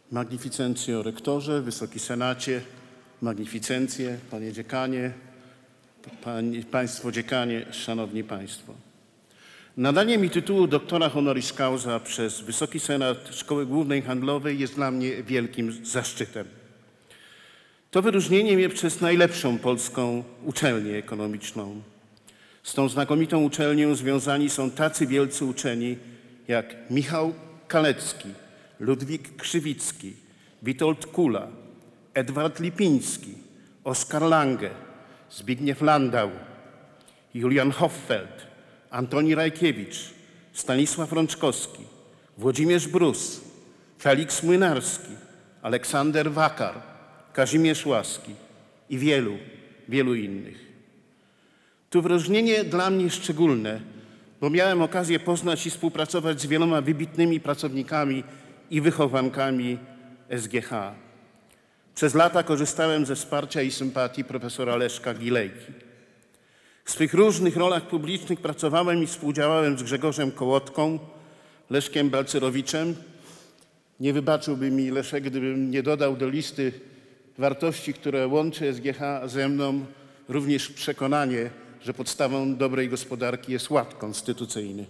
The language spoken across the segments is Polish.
Magnificencjo rektorze, Wysoki Senacie, magnificencje, panie dziekanie, państwo dziekanie, szanowni państwo. Nadanie mi tytułu doktora honoris causa przez Wysoki Senat Szkoły Głównej Handlowej jest dla mnie wielkim zaszczytem. To wyróżnienie mnie przez najlepszą polską uczelnię ekonomiczną. Z tą znakomitą uczelnią związani są tacy wielcy uczeni jak Michał Kalecki, Ludwik Krzywicki, Witold Kula, Edward Lipiński, Oskar Lange, Zbigniew Landau, Julian Hoffeld, Antoni Rajkiewicz, Stanisław Rączkowski, Włodzimierz Brus, Feliks Młynarski, Aleksander Wakar, Kazimierz Łaski i wielu, wielu innych. To wyróżnienie dla mnie szczególne, bo miałem okazję poznać i współpracować z wieloma wybitnymi pracownikami i wychowankami SGH. Przez lata korzystałem ze wsparcia i sympatii profesora Leszka Gilejki. W swych różnych rolach publicznych pracowałem i współdziałałem z Grzegorzem Kołotką, Leszkiem Balcerowiczem. Nie wybaczyłby mi Leszek, gdybym nie dodał do listy wartości, które łączy SGH ze mną, również przekonanie, że podstawą dobrej gospodarki jest ład konstytucyjny.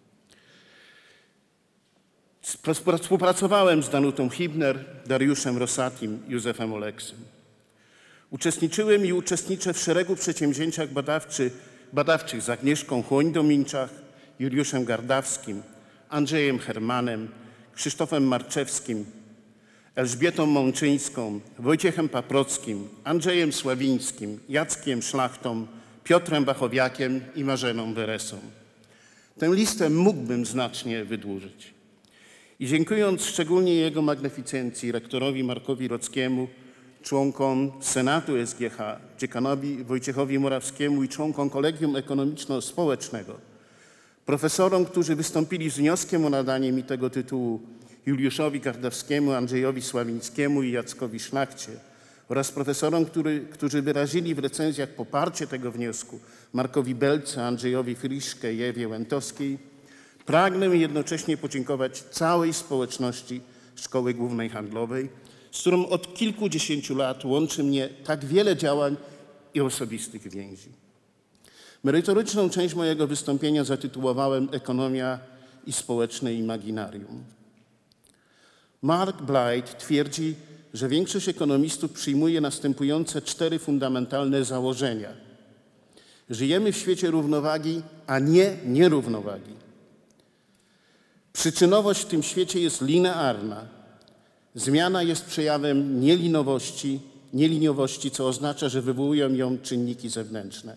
Współpracowałem z Danutą Hibner, Dariuszem Rosatim, Józefem Oleksem. Uczestniczyłem i uczestniczę w szeregu przedsięwzięciach badawczych z Agnieszką Chłoń-Dominczak, Juliuszem Gardawskim, Andrzejem Hermanem, Krzysztofem Marczewskim, Elżbietą Mączyńską, Wojciechem Paprockim, Andrzejem Sławińskim, Jackiem Szlachtą, Piotrem Wachowiakiem i Marzeną Weresą. Tę listę mógłbym znacznie wydłużyć. I dziękując szczególnie jego magnificencji, rektorowi Markowi Rockiemu, członkom Senatu SGH, dziekanowi Wojciechowi Morawskiemu i członkom Kolegium Ekonomiczno-Społecznego, profesorom, którzy wystąpili z wnioskiem o nadanie mi tego tytułu, Juliuszowi Gardawskiemu, Andrzejowi Sławińskiemu i Jackowi Szlachcie, oraz profesorom, którzy wyrazili w recenzjach poparcie tego wniosku, Markowi Belce, Andrzejowi Friszke i Ewie Łętowskiej, pragnę jednocześnie podziękować całej społeczności Szkoły Głównej Handlowej, z którą od kilkudziesięciu lat łączy mnie tak wiele działań i osobistych więzi. Merytoryczną część mojego wystąpienia zatytułowałem Ekonomia i społeczne imaginarium. Mark Blight twierdzi, że większość ekonomistów przyjmuje następujące 4 fundamentalne założenia. Żyjemy w świecie równowagi, a nie nierównowagi. Przyczynowość w tym świecie jest linearna. Zmiana jest przejawem nieliniowości, co oznacza, że wywołują ją czynniki zewnętrzne.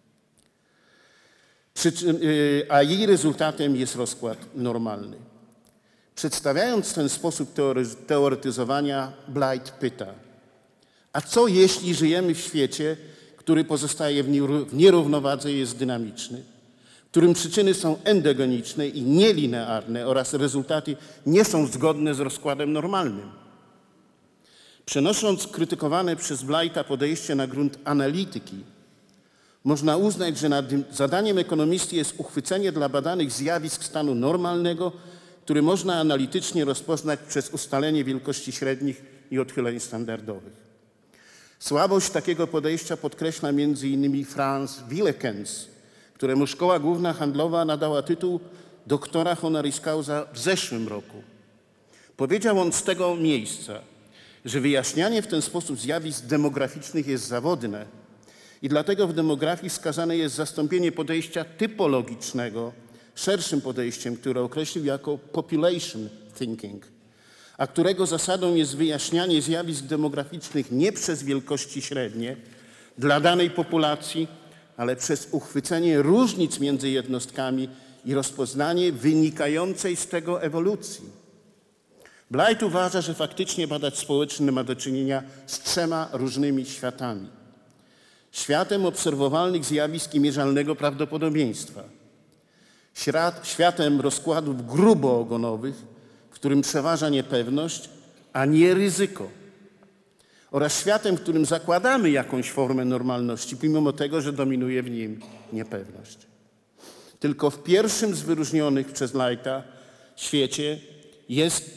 A jej rezultatem jest rozkład normalny. Przedstawiając ten sposób teoretyzowania, Blight pyta, a co jeśli żyjemy w świecie, który pozostaje w nierównowadze i jest dynamiczny, w którym przyczyny są endogeniczne i nielinearne oraz rezultaty nie są zgodne z rozkładem normalnym? Przenosząc krytykowane przez Blighta podejście na grunt analityki, można uznać, że zadaniem ekonomisty jest uchwycenie dla badanych zjawisk stanu normalnego, który można analitycznie rozpoznać przez ustalenie wielkości średnich i odchyleń standardowych. Słabość takiego podejścia podkreśla m.in. Franz Willekens, któremu Szkoła Główna Handlowa nadała tytuł doktora honoris causa w zeszłym roku. Powiedział on z tego miejsca, że wyjaśnianie w ten sposób zjawisk demograficznych jest zawodne i dlatego w demografii wskazane jest zastąpienie podejścia typologicznego szerszym podejściem, które określił jako population thinking, a którego zasadą jest wyjaśnianie zjawisk demograficznych nie przez wielkości średnie dla danej populacji, ale przez uchwycenie różnic między jednostkami i rozpoznanie wynikającej z tego ewolucji. Blight uważa, że faktycznie badacz społeczny ma do czynienia z 3 różnymi światami. Światem obserwowalnych zjawisk i mierzalnego prawdopodobieństwa. Światem rozkładów gruboogonowych, w którym przeważa niepewność, a nie ryzyko. Oraz światem, w którym zakładamy jakąś formę normalności, pomimo tego, że dominuje w nim niepewność. Tylko w pierwszym z wyróżnionych przez Blighta świecie jest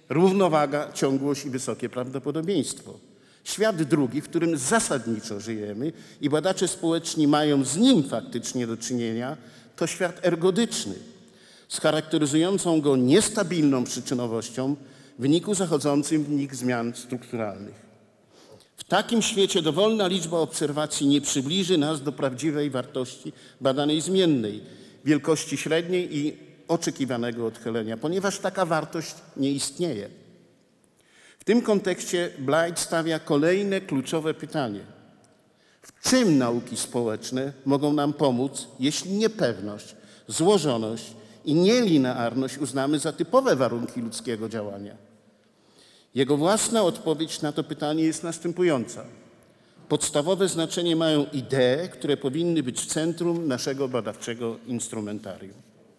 równowaga, ciągłość i wysokie prawdopodobieństwo. Świat drugi, w którym zasadniczo żyjemy i badacze społeczni mają z nim faktycznie do czynienia, to świat ergodyczny, z charakteryzującą go niestabilną przyczynowością w wyniku zachodzącym w nich zmian strukturalnych. W takim świecie dowolna liczba obserwacji nie przybliży nas do prawdziwej wartości badanej zmiennej, wielkości średniej i oczekiwanego odchylenia, ponieważ taka wartość nie istnieje. W tym kontekście Blight stawia kolejne kluczowe pytanie. W czym nauki społeczne mogą nam pomóc, jeśli niepewność, złożoność i nielinearność uznamy za typowe warunki ludzkiego działania? Jego własna odpowiedź na to pytanie jest następująca. Podstawowe znaczenie mają idee, które powinny być w centrum naszego badawczego instrumentarium.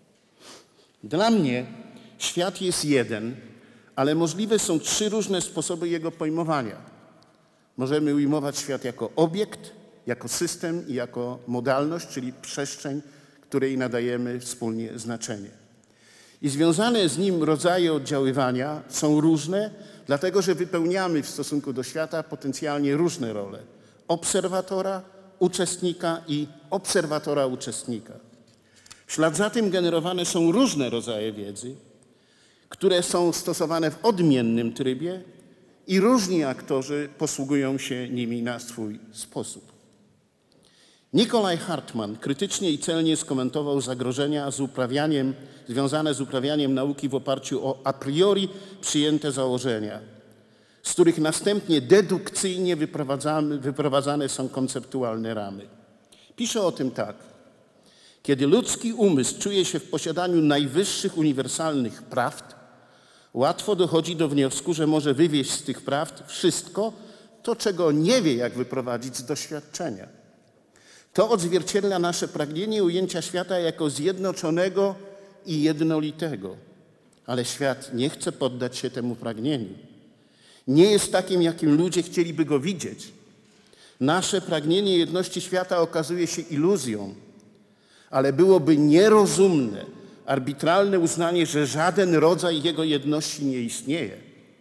Dla mnie świat jest jeden, ale możliwe są 3 różne sposoby jego pojmowania. Możemy ujmować świat jako obiekt, jako system i jako modalność, czyli przestrzeń, której nadajemy wspólnie znaczenie. I związane z nim rodzaje oddziaływania są różne, dlatego że wypełniamy w stosunku do świata potencjalnie różne role. Obserwatora, uczestnika i obserwatora-uczestnika. W ślad za tym generowane są różne rodzaje wiedzy, które są stosowane w odmiennym trybie i różni aktorzy posługują się nimi na swój sposób. Nikolaj Hartmann krytycznie i celnie skomentował zagrożenia związane z uprawianiem nauki w oparciu o a priori przyjęte założenia, z których następnie dedukcyjnie wyprowadzane są konceptualne ramy. Pisze o tym tak. Kiedy ludzki umysł czuje się w posiadaniu najwyższych uniwersalnych prawd, łatwo dochodzi do wniosku, że może wywieźć z tych prawd wszystko to, czego nie wie, jak wyprowadzić z doświadczenia. To odzwierciedla nasze pragnienie ujęcia świata jako zjednoczonego i jednolitego. Ale świat nie chce poddać się temu pragnieniu. Nie jest takim, jakim ludzie chcieliby go widzieć. Nasze pragnienie jedności świata okazuje się iluzją, ale byłoby nierozumne, arbitralne uznanie, że żaden rodzaj jego jedności nie istnieje.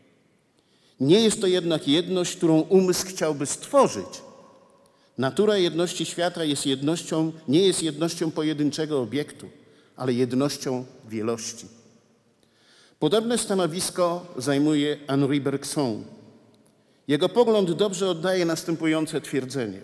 Nie jest to jednak jedność, którą umysł chciałby stworzyć. Natura jedności świata nie jest jednością pojedynczego obiektu, ale jednością wielości. Podobne stanowisko zajmuje Henri Bergson. Jego pogląd dobrze oddaje następujące twierdzenie.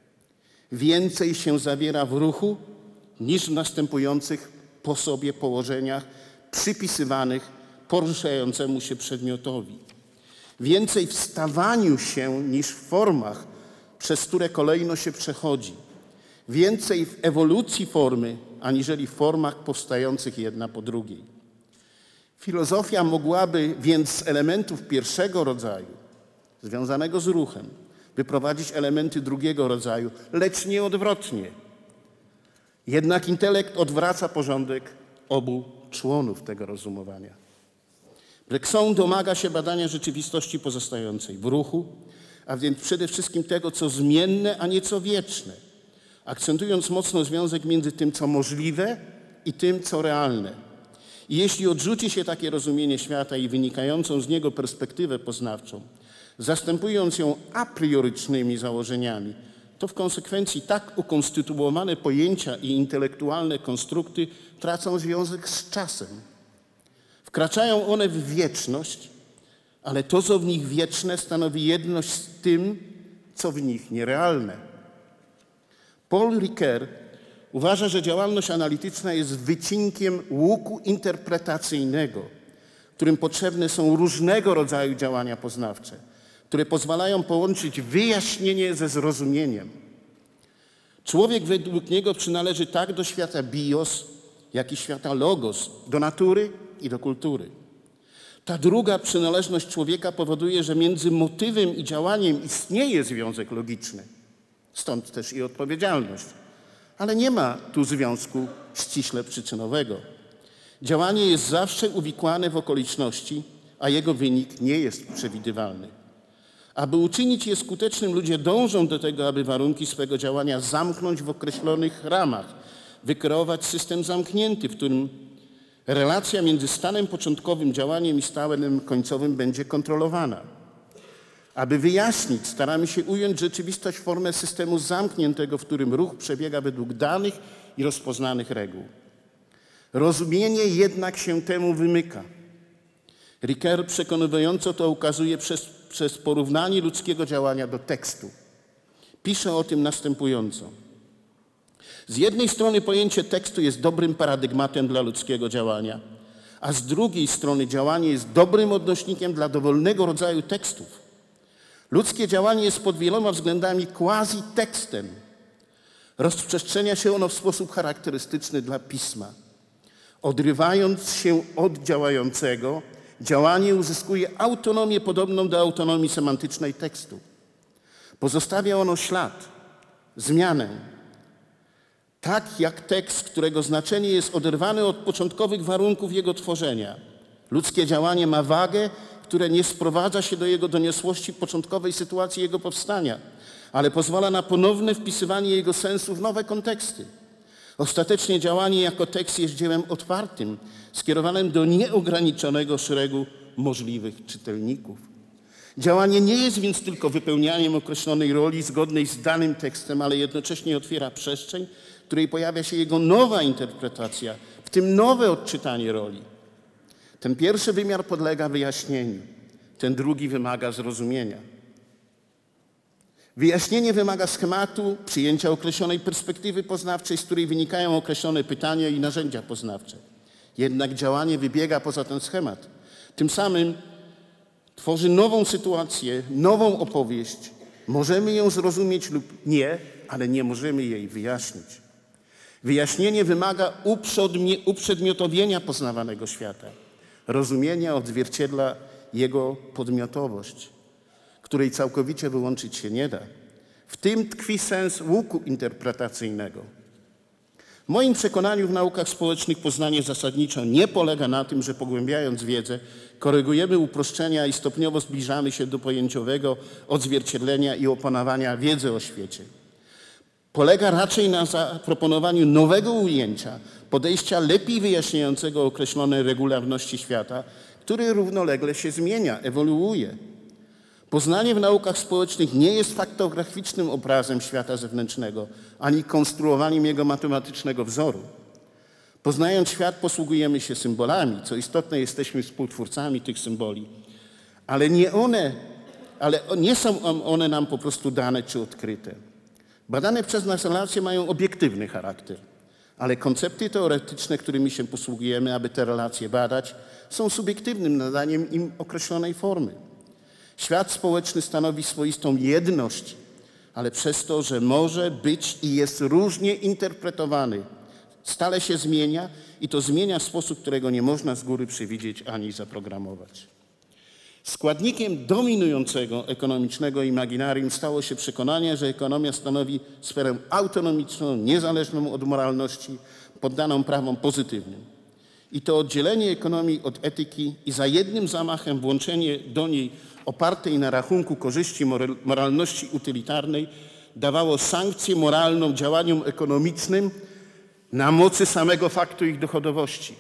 Więcej się zawiera w ruchu niż w następujących po sobie położeniach przypisywanych poruszającemu się przedmiotowi. Więcej w stawaniu się niż w formach, przez które kolejno się przechodzi. Więcej w ewolucji formy, aniżeli w formach powstających jedna po drugiej. Filozofia mogłaby więc z elementów pierwszego rodzaju, związanego z ruchem, wyprowadzić elementy drugiego rodzaju, lecz nie odwrotnie. Jednak intelekt odwraca porządek obu członów tego rozumowania. Bergson domaga się badania rzeczywistości pozostającej w ruchu, a więc przede wszystkim tego, co zmienne, a nie co wieczne, akcentując mocno związek między tym, co możliwe i tym, co realne. I jeśli odrzuci się takie rozumienie świata i wynikającą z niego perspektywę poznawczą, zastępując ją a priorycznymi założeniami, to w konsekwencji tak ukonstytuowane pojęcia i intelektualne konstrukty tracą związek z czasem. Wkraczają one w wieczność, ale to, co w nich wieczne, stanowi jedność z tym, co w nich nierealne. Paul Ricoeur uważa, że działalność analityczna jest wycinkiem łuku interpretacyjnego, którym potrzebne są różnego rodzaju działania poznawcze, które pozwalają połączyć wyjaśnienie ze zrozumieniem. Człowiek według niego przynależy tak do świata bios, jak i świata logos, do natury i do kultury. Ta druga przynależność człowieka powoduje, że między motywem i działaniem istnieje związek logiczny. Stąd też i odpowiedzialność. Ale nie ma tu związku ściśle przyczynowego. Działanie jest zawsze uwikłane w okoliczności, a jego wynik nie jest przewidywalny. Aby uczynić je skutecznym, ludzie dążą do tego, aby warunki swego działania zamknąć w określonych ramach, wykreować system zamknięty, w którym Relacja między stanem początkowym działaniem i stanem końcowym będzie kontrolowana. Aby wyjaśnić, staramy się ująć rzeczywistość w formę systemu zamkniętego, w którym ruch przebiega według danych i rozpoznanych reguł. Rozumienie jednak się temu wymyka. Ricoeur przekonująco to ukazuje przez porównanie ludzkiego działania do tekstu. Pisze o tym następująco. Z jednej strony pojęcie tekstu jest dobrym paradygmatem dla ludzkiego działania, a z drugiej strony działanie jest dobrym odnośnikiem dla dowolnego rodzaju tekstów. Ludzkie działanie jest pod wieloma względami quasi-tekstem. Rozprzestrzenia się ono w sposób charakterystyczny dla pisma. Odrywając się od działającego, działanie uzyskuje autonomię podobną do autonomii semantycznej tekstu. Pozostawia ono ślad, zmianę. Tak jak tekst, którego znaczenie jest oderwane od początkowych warunków jego tworzenia. Ludzkie działanie ma wagę, które nie sprowadza się do jego doniosłości początkowej sytuacji jego powstania, ale pozwala na ponowne wpisywanie jego sensu w nowe konteksty. Ostatecznie działanie jako tekst jest dziełem otwartym, skierowanym do nieograniczonego szeregu możliwych czytelników. Działanie nie jest więc tylko wypełnianiem określonej roli zgodnej z danym tekstem, ale jednocześnie otwiera przestrzeń, w której pojawia się jego nowa interpretacja, w tym nowe odczytanie roli. Ten pierwszy wymiar podlega wyjaśnieniu, ten drugi wymaga zrozumienia. Wyjaśnienie wymaga schematu, przyjęcia określonej perspektywy poznawczej, z której wynikają określone pytania i narzędzia poznawcze. Jednak działanie wybiega poza ten schemat. Tym samym tworzy nową sytuację, nową opowieść. Możemy ją zrozumieć lub nie, ale nie możemy jej wyjaśnić. Wyjaśnienie wymaga uprzedmiotowienia poznawanego świata. Rozumienie odzwierciedla jego podmiotowość, której całkowicie wyłączyć się nie da. W tym tkwi sens łuku interpretacyjnego. W moim przekonaniu w naukach społecznych poznanie zasadniczo nie polega na tym, że pogłębiając wiedzę, korygujemy uproszczenia i stopniowo zbliżamy się do pojęciowego odzwierciedlenia i opanowania wiedzy o świecie. Polega raczej na zaproponowaniu nowego ujęcia, podejścia lepiej wyjaśniającego określone regularności świata, który równolegle się zmienia, ewoluuje. Poznanie w naukach społecznych nie jest faktograficznym obrazem świata zewnętrznego, ani konstruowaniem jego matematycznego wzoru. Poznając świat, posługujemy się symbolami. Co istotne, jesteśmy współtwórcami tych symboli. Ale nie są one nam po prostu dane czy odkryte. Badane przez nas relacje mają obiektywny charakter, ale koncepty teoretyczne, którymi się posługujemy, aby te relacje badać, są subiektywnym nadaniem im określonej formy. Świat społeczny stanowi swoistą jedność, ale przez to, że może być i jest różnie interpretowany, stale się zmienia i to zmienia w sposób, którego nie można z góry przewidzieć ani zaprogramować. Składnikiem dominującego ekonomicznego imaginarium stało się przekonanie, że ekonomia stanowi sferę autonomiczną, niezależną od moralności, poddaną prawom pozytywnym. I to oddzielenie ekonomii od etyki i za jednym zamachem włączenie do niej opartej na rachunku korzyści moralności utylitarnej dawało sankcję moralną działaniom ekonomicznym na mocy samego faktu ich dochodowości.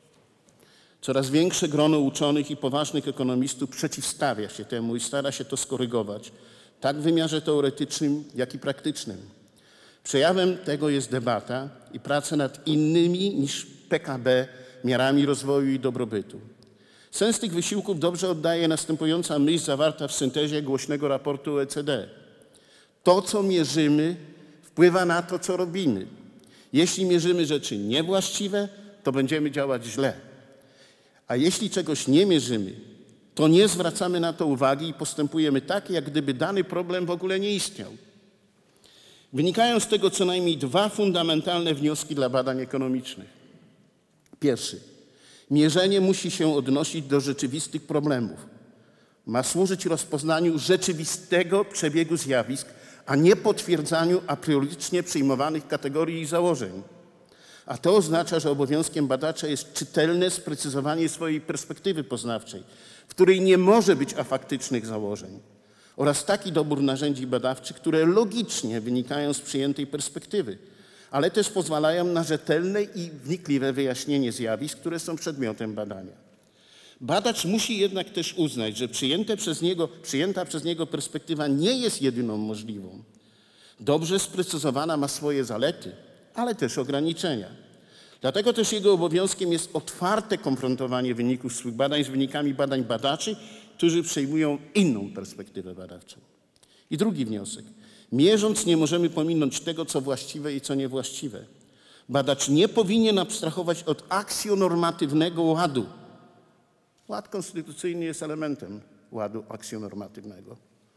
Coraz większe grono uczonych i poważnych ekonomistów przeciwstawia się temu i stara się to skorygować, tak w wymiarze teoretycznym, jak i praktycznym. Przejawem tego jest debata i praca nad innymi niż PKB miarami rozwoju i dobrobytu. Sens tych wysiłków dobrze oddaje następująca myśl zawarta w syntezie głośnego raportu OECD. To, co mierzymy, wpływa na to, co robimy. Jeśli mierzymy rzeczy niewłaściwe, to będziemy działać źle. A jeśli czegoś nie mierzymy, to nie zwracamy na to uwagi i postępujemy tak, jak gdyby dany problem w ogóle nie istniał. Wynikają z tego co najmniej dwa fundamentalne wnioski dla badań ekonomicznych. Pierwszy. Mierzenie musi się odnosić do rzeczywistych problemów. Ma służyć rozpoznaniu rzeczywistego przebiegu zjawisk, a nie potwierdzaniu apriorycznie przyjmowanych kategorii i założeń. A to oznacza, że obowiązkiem badacza jest czytelne sprecyzowanie swojej perspektywy poznawczej, w której nie może być afaktycznych założeń, oraz taki dobór narzędzi badawczych, które logicznie wynikają z przyjętej perspektywy, ale też pozwalają na rzetelne i wnikliwe wyjaśnienie zjawisk, które są przedmiotem badania. Badacz musi jednak też uznać, że przyjęta przez niego perspektywa nie jest jedyną możliwą. Dobrze sprecyzowana ma swoje zalety, ale też ograniczenia. Dlatego też jego obowiązkiem jest otwarte konfrontowanie wyników swych badań z wynikami badań badaczy, którzy przyjmują inną perspektywę badawczą. I drugi wniosek. Mierząc nie możemy pominąć tego, co właściwe i co niewłaściwe. Badacz nie powinien abstrahować od aksjonormatywnego ładu. Ład konstytucyjny jest elementem ładu aksjonormatywnego.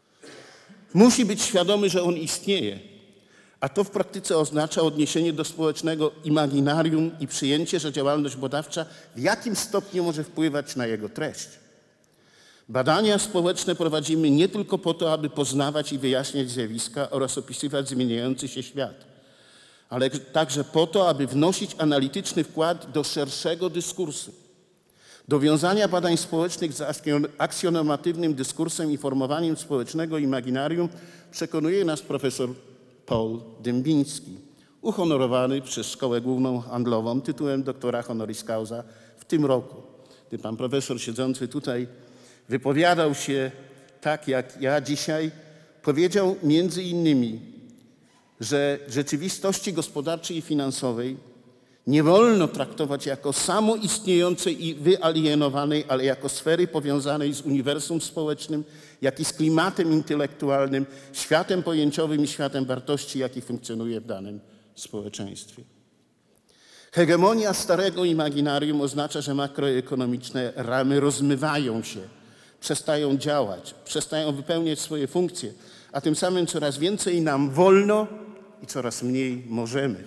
Musi być świadomy, że on istnieje, a to w praktyce oznacza odniesienie do społecznego imaginarium i przyjęcie, że działalność badawcza w jakim stopniu może wpływać na jego treść. Badania społeczne prowadzimy nie tylko po to, aby poznawać i wyjaśniać zjawiska oraz opisywać zmieniający się świat, ale także po to, aby wnosić analityczny wkład do szerszego dyskursu. Do wiązania badań społecznych z aksjonomatywnym dyskursem i formowaniem społecznego imaginarium przekonuje nas profesor Paul Dębiński, uhonorowany przez Szkołę Główną Handlową tytułem doktora honoris causa w tym roku. Gdy pan profesor siedzący tutaj wypowiadał się tak jak ja dzisiaj, powiedział między innymi, że rzeczywistości gospodarczej i finansowej nie wolno traktować jako samoistniejącej i wyalienowanej, ale jako sfery powiązanej z uniwersum społecznym, jak i z klimatem intelektualnym, światem pojęciowym i światem wartości, jaki funkcjonuje w danym społeczeństwie. Hegemonia starego imaginarium oznacza, że makroekonomiczne ramy rozmywają się, przestają działać, przestają wypełniać swoje funkcje, a tym samym coraz więcej nam wolno i coraz mniej możemy.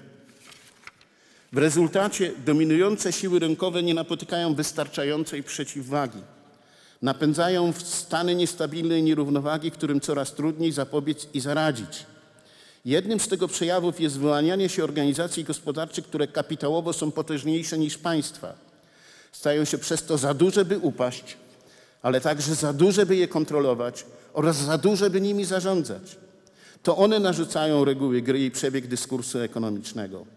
W rezultacie dominujące siły rynkowe nie napotykają wystarczającej przeciwwagi. Napędzają w stany niestabilnej nierównowagi, którym coraz trudniej zapobiec i zaradzić. Jednym z tego przejawów jest wyłanianie się organizacji gospodarczych, które kapitałowo są potężniejsze niż państwa. Stają się przez to za duże, by upaść, ale także za duże, by je kontrolować oraz za duże, by nimi zarządzać. To one narzucają reguły gry i przebieg dyskursu ekonomicznego.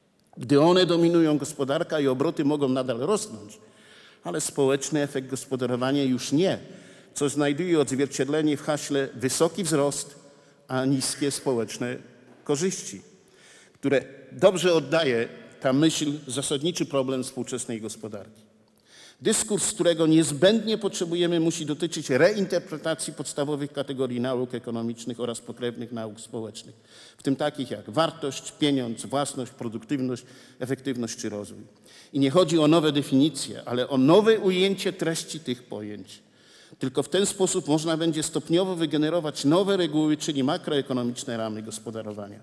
Gdy one dominują, gospodarka i obroty mogą nadal rosnąć, ale społeczny efekt gospodarowania już nie, co znajduje odzwierciedlenie w haśle wysoki wzrost, a niskie społeczne korzyści, które dobrze oddaje ta myśl zasadniczy problem współczesnej gospodarki. Dyskurs, którego niezbędnie potrzebujemy, musi dotyczyć reinterpretacji podstawowych kategorii nauk ekonomicznych oraz pokrewnych nauk społecznych, w tym takich jak wartość, pieniądz, własność, produktywność, efektywność czy rozwój. I nie chodzi o nowe definicje, ale o nowe ujęcie treści tych pojęć. Tylko w ten sposób można będzie stopniowo wygenerować nowe reguły, czyli makroekonomiczne ramy gospodarowania.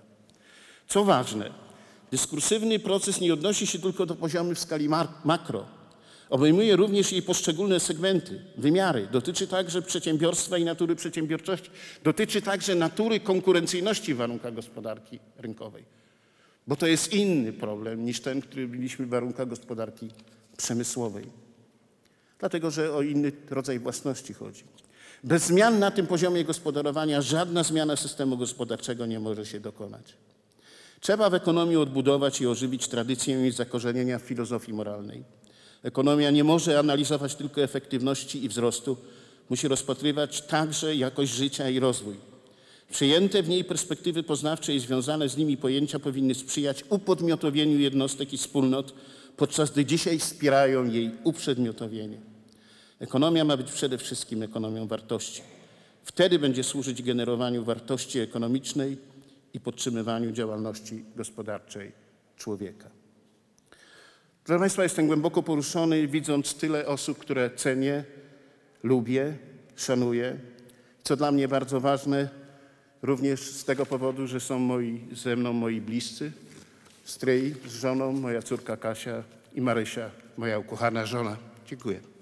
Co ważne, dyskursywny proces nie odnosi się tylko do poziomu w skali makro. Obejmuje również jej poszczególne segmenty, wymiary. Dotyczy także przedsiębiorstwa i natury przedsiębiorczości. Dotyczy także natury konkurencyjności w warunkach gospodarki rynkowej. Bo to jest inny problem niż ten, który mieliśmy w warunkach gospodarki przemysłowej. Dlatego, że o inny rodzaj własności chodzi. Bez zmian na tym poziomie gospodarowania żadna zmiana systemu gospodarczego nie może się dokonać. Trzeba w ekonomii odbudować i ożywić tradycję jej zakorzenienia w filozofii moralnej. Ekonomia nie może analizować tylko efektywności i wzrostu, musi rozpatrywać także jakość życia i rozwój. Przyjęte w niej perspektywy poznawcze i związane z nimi pojęcia powinny sprzyjać upodmiotowieniu jednostek i wspólnot, podczas gdy dzisiaj wspierają jej uprzedmiotowienie. Ekonomia ma być przede wszystkim ekonomią wartości. Wtedy będzie służyć generowaniu wartości ekonomicznej i podtrzymywaniu działalności gospodarczej człowieka. Proszę Państwa, jestem głęboko poruszony, widząc tyle osób, które cenię, lubię, szanuję. Co dla mnie bardzo ważne, również z tego powodu, że są ze mną moi bliscy, stryj z żoną, moja córka Kasia i Marysia, moja ukochana żona. Dziękuję.